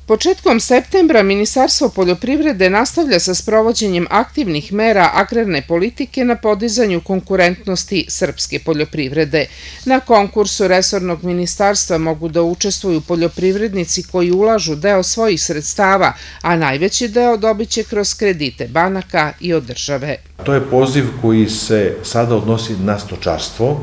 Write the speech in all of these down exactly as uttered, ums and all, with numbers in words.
Početkom septembra Ministarstvo poljoprivrede nastavlja sa sprovođenjem aktivnih mera agrarne politike na podizanju konkurentnosti srpske poljoprivrede. Na konkursu resornog ministarstva mogu da učestvuju poljoprivrednici koji ulažu deo svojih sredstava, a najveći deo dobit će kroz kredite banaka i od države. To je poziv koji se sada odnosi na stočarstvo,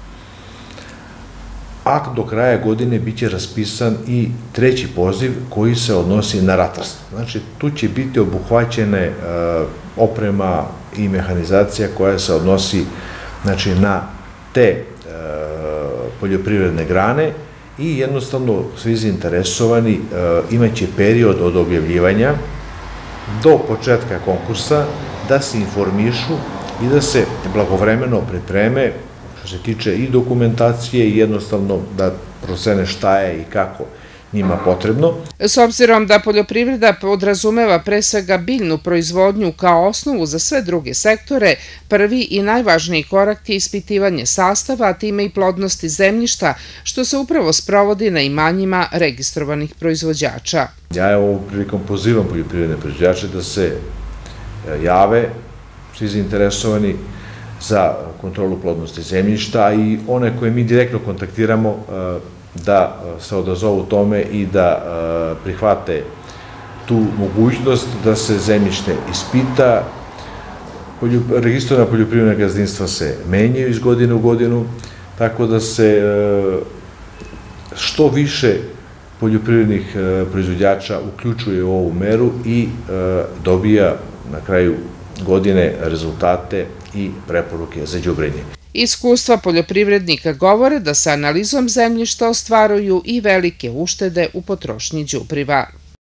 a do kraja godine biće raspisan i treći poziv koji se odnosi na ratarstvo. Znači, tu će biti obuhvaćene oprema i mehanizacija koja se odnosi znači, na te poljoprivredne grane i jednostavno svi zainteresovani imaće period od objavljivanja do početka konkursa da se informišu i da se blagovremeno pripreme što se tiče i dokumentacije i jednostavno da procene šta je i kako njima potrebno. S obzirom da poljoprivreda podrazumeva pre svega biljnu proizvodnju kao osnovu za sve druge sektore, prvi i najvažniji korak je ispitivanje sastava, a time i plodnosti zemljišta, što se upravo sprovodi na imanjima registrovanih proizvođača. Ja ovom prilikom pozivam poljoprivredne proizvođače da se jave, svi zainteresovani, za kontrolu plodnosti zemljišta i one koje mi direktno kontaktiramo da se odazovu tome i da prihvate tu mogućnost da se zemljište ispita. Registrovana poljoprivredna gazdinstva se menjaju iz godine u godinu, tako da se što više poljoprivrednih proizvođača uključuje u ovu meru i dobija na kraju godine rezultate i preporuke za đubrenje. Iskustva poljoprivrednika govore da sa analizom zemljišta ostvaruju i velike uštede u potrošnji đubriva.